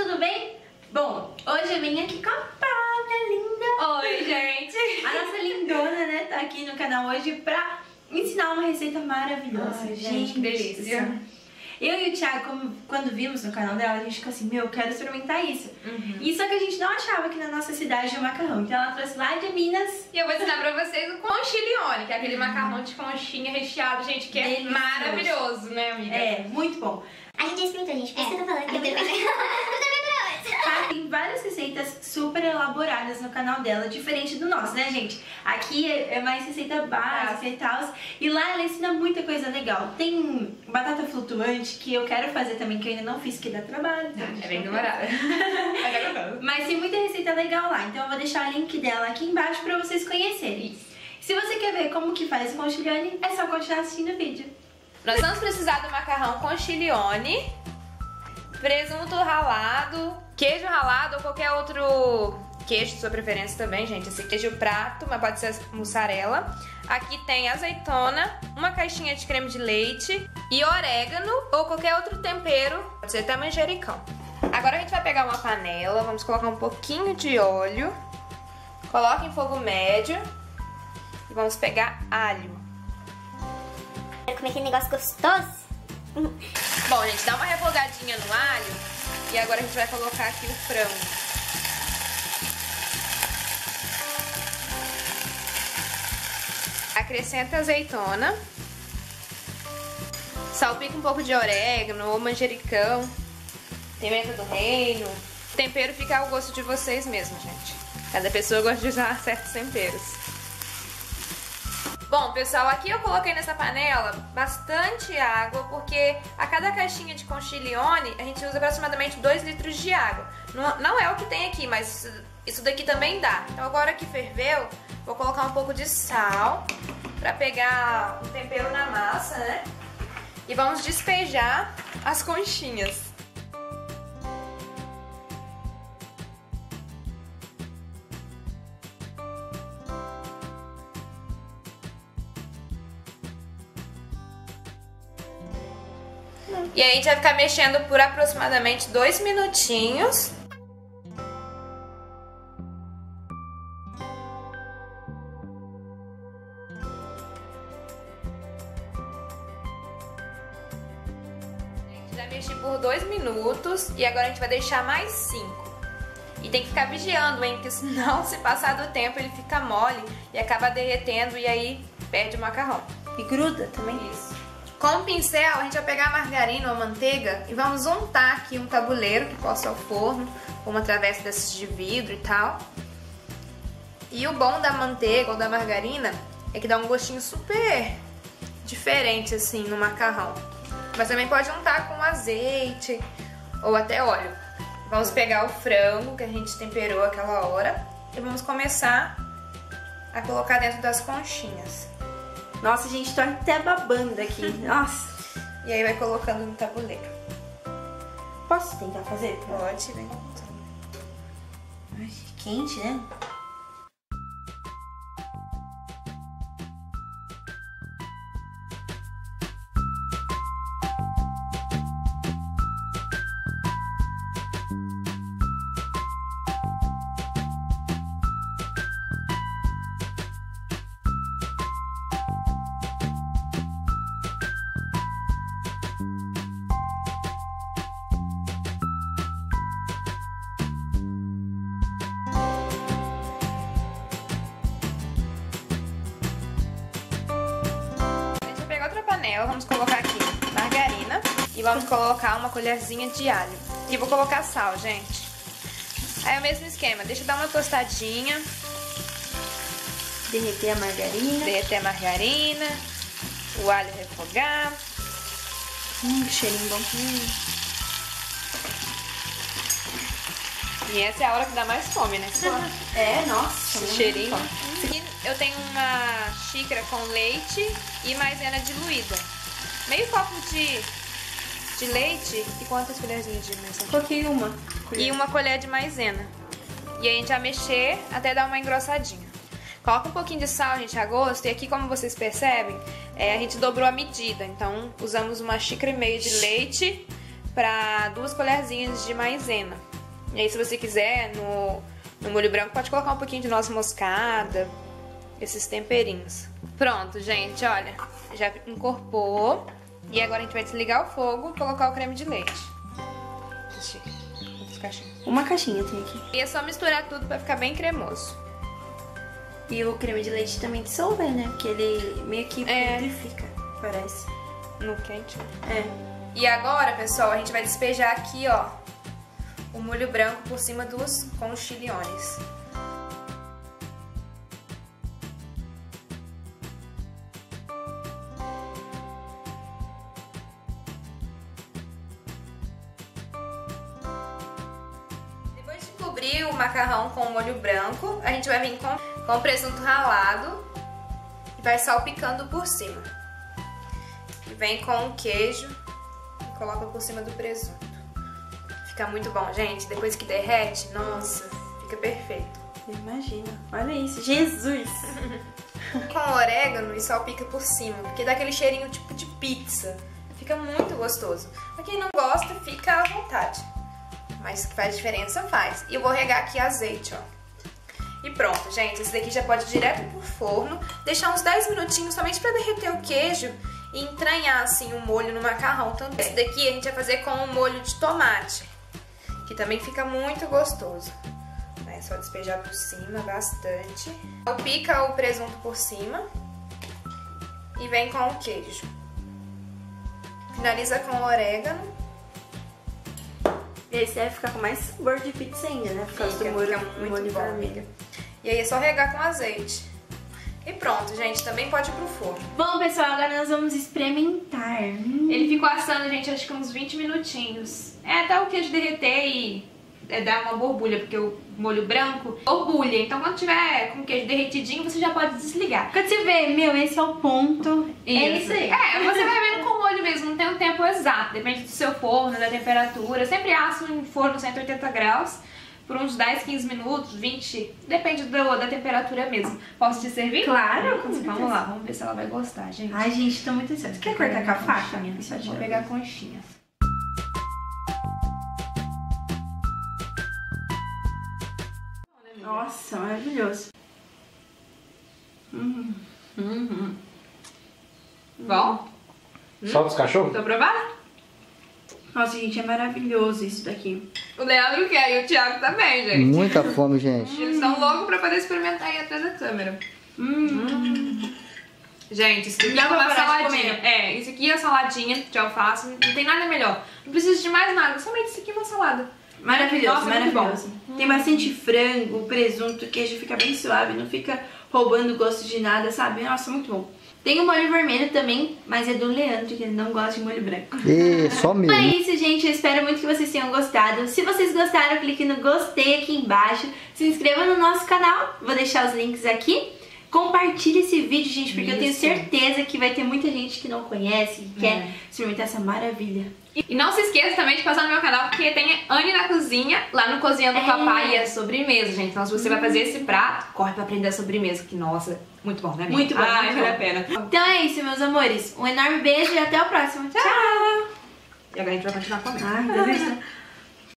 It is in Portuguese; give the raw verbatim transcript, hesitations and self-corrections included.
tudo bem? Bom, hoje eu vim aqui com a Paula, linda! Oi, gente! A nossa lindona, né, tá aqui no canal hoje pra ensinar uma receita maravilhosa. Ai, gente, que delícia! Eu e o Thiago, como, quando vimos no canal dela, a gente ficou assim, meu, eu quero experimentar isso. Uhum. E só que a gente não achava aqui na nossa cidade o macarrão. Então ela trouxe lá de Minas. E eu vou ensinar pra vocês o conchilione, que é aquele macarrão de conchinha recheado, gente, que é Delicioso. maravilhoso, né, amiga? É, muito bom. A gente já experimentou, gente, por isso que eu tô falando que é muito bom. Tá, tem várias receitas super elaboradas no canal dela, diferente do nosso, né, gente? Aqui é mais receita básica e tal. E lá ela ensina muita coisa legal. Tem batata flutuante, que eu quero fazer também, que eu ainda não fiz, que dá trabalho. Tá? É bem demorada. Mas é gostoso. Mas tem muita receita legal lá, então eu vou deixar o link dela aqui embaixo pra vocês conhecerem. Isso. Se você quer ver como que faz o conchilione, é só continuar assistindo o vídeo. Nós vamos precisar do macarrão conchilione, presunto ralado, queijo ralado ou qualquer outro queijo de sua preferência também, gente. Esse queijo prato, mas pode ser mussarela. Aqui tem azeitona, uma caixinha de creme de leite e orégano ou qualquer outro tempero, pode ser até manjericão. Agora a gente vai pegar uma panela, vamos colocar um pouquinho de óleo, coloca em fogo médio e vamos pegar alho. Quero comer aquele negócio gostoso. Bom, gente, dá uma refogadinha no alho e agora a gente vai colocar aqui o frango. Acrescenta azeitona, salpica um pouco de orégano ou manjericão, pimenta do reino. O tempero fica ao gosto de vocês mesmo, gente. Cada pessoa gosta de usar certos temperos. Bom, pessoal, aqui eu coloquei nessa panela bastante água, porque a cada caixinha de conchilione a gente usa aproximadamente dois litros de água. Não, não é o que tem aqui, mas isso daqui também dá. Então agora que ferveu, vou colocar um pouco de sal pra pegar um tempero na massa, né? E vamos despejar as conchinhas. E aí a gente vai ficar mexendo por aproximadamente dois minutinhos. A gente vai mexer por dois minutos e agora a gente vai deixar mais cinco. E tem que ficar vigiando, hein? Porque senão, se passar do tempo, ele fica mole e acaba derretendo e aí perde o macarrão. E gruda também. Isso. Com o pincel, a gente vai pegar a margarina ou a manteiga e vamos untar aqui um tabuleiro que possa ir ao forno, ou uma travessa desses de vidro e tal. E o bom da manteiga ou da margarina é que dá um gostinho super diferente assim no macarrão. Mas também pode untar com azeite ou até óleo. Vamos pegar o frango que a gente temperou aquela hora e vamos começar a colocar dentro das conchinhas. Nossa, gente, tô até babando aqui. Nossa. E aí vai colocando no tabuleiro. Posso tentar fazer? Pode, vem. Ai, quente, né? Vamos colocar aqui margarina e vamos colocar uma colherzinha de alho. E vou colocar sal, gente. Aí é o mesmo esquema, deixa eu dar uma tostadinha. Derreter a margarina. Derreter a margarina. O alho refogar. Hum, que cheirinho bom. Hum. E essa é a hora que dá mais fome, né? É, nossa. Esse cheirinho. Isso aqui eu tenho uma xícara com leite e maisena diluída. Meio copo de, de leite e quantas colherzinhas de maisena? Coloquei uma. Colher. E uma colher de maisena. E aí a gente vai mexer até dar uma engrossadinha. Coloca um pouquinho de sal, gente, a gosto. E aqui, como vocês percebem, é, a gente dobrou a medida. Então, usamos uma xícara e meia de leite para duas colherzinhas de maisena. E aí, se você quiser, no, no molho branco, pode colocar um pouquinho de noz moscada, esses temperinhos. Pronto, gente, olha, já incorporou. E agora a gente vai desligar o fogo e colocar o creme de leite. Deixa eu... caixinhas. Uma caixinha tem aqui. E é só misturar tudo pra ficar bem cremoso. E o creme de leite também dissolver, né? Porque ele meio que É. purifica, parece. No quente. É. E agora, pessoal, a gente vai despejar aqui, ó, o molho branco por cima dos conchiliones. Depois de cobrir o macarrão com o molho branco, a gente vai vir com, com presunto ralado e vai salpicando por cima. E vem com o queijo e coloca por cima do presunto. Fica muito bom, gente. Depois que derrete, nossa, fica perfeito. Imagina. Olha isso. Jesus! Com orégano e salpica por cima, porque dá aquele cheirinho tipo de pizza. Fica muito gostoso. Pra quem não gosta, fica à vontade. Mas que faz diferença, faz. E eu vou regar aqui azeite, ó. E pronto, gente. Esse daqui já pode ir direto pro forno. Deixar uns dez minutinhos somente pra derreter o queijo e entranhar, assim, o molho no macarrão também. Esse daqui a gente vai fazer com um molho de tomate, que também fica muito gostoso. É só despejar por cima bastante. Salpica o presunto por cima e vem com o queijo. Finaliza com o orégano. Esse deve ficar com mais sabor de pizza ainda, né? Por causa Fica, do molho, fica muito molho bom, vermelho. amiga. E aí é só regar com azeite. E pronto, gente. Também pode ir pro forno. Bom, pessoal, agora nós vamos experimentar. Hum. Ele ficou assando, gente, acho que uns vinte minutinhos. É até o queijo derreter e é, dar uma borbulha, porque o molho branco borbulha. Então quando tiver com o queijo derretidinho, você já pode desligar. Quando você vê, meu, esse é o ponto. É isso aí. É, você vai vendo com o molho mesmo, não tem um tempo exato. Depende do seu forno, da temperatura. Eu sempre asso em forno cento e oitenta graus por uns dez, quinze minutos, vinte. Depende do, da temperatura mesmo. Posso te servir? Claro, com Hum, certeza. Vamos lá, vamos ver se ela vai gostar, gente. Ai, gente, tô muito ansiosa. Você quer cortar com a faca? Só vou pegar conchinhas. Nossa, maravilhoso. Hum, hum, hum. Bom? Solta os cachorros? Tô aprovada? Nossa, gente, é maravilhoso isso daqui. O Leandro quer e o Thiago também, gente. Muita fome, gente. Eles estão loucos pra poder experimentar aí atrás da câmera. Hum. Gente, isso aqui Dá é pra uma parar de saladinha. comer. É, isso aqui é saladinha de alface. Não tem nada melhor. Não precisa de mais nada. Somente isso aqui é uma salada. Maravilhoso, Nossa, muito maravilhoso. Tem bastante frango, presunto, o queijo fica bem suave, não fica roubando o gosto de nada, sabe? Nossa, muito bom. Tem o molho vermelho também, mas é do Leandro, que ele não gosta de molho branco. E só Então é mesmo. isso, gente. Eu espero muito que vocês tenham gostado. Se vocês gostaram, clique no gostei aqui embaixo. Se inscreva no nosso canal. Vou deixar os links aqui. Compartilhe esse vídeo, gente, porque eu tenho Isso. certeza que vai ter muita gente que não conhece, que quer experimentar essa maravilha. E não se esqueça também de passar no meu canal, porque tem Anne na Cozinha, lá no Cozinhando É. com Papai, e é sobremesa, gente. Então se você vai fazer esse prato, corre pra aprender a sobremesa, que nossa, muito bom, né, amiga? Muito bom, Ai, muito vale bom. a pena. Então é isso, meus amores. Um enorme beijo e até o próximo. Tchau! E agora a gente vai continuar comendo. Ai, delícia.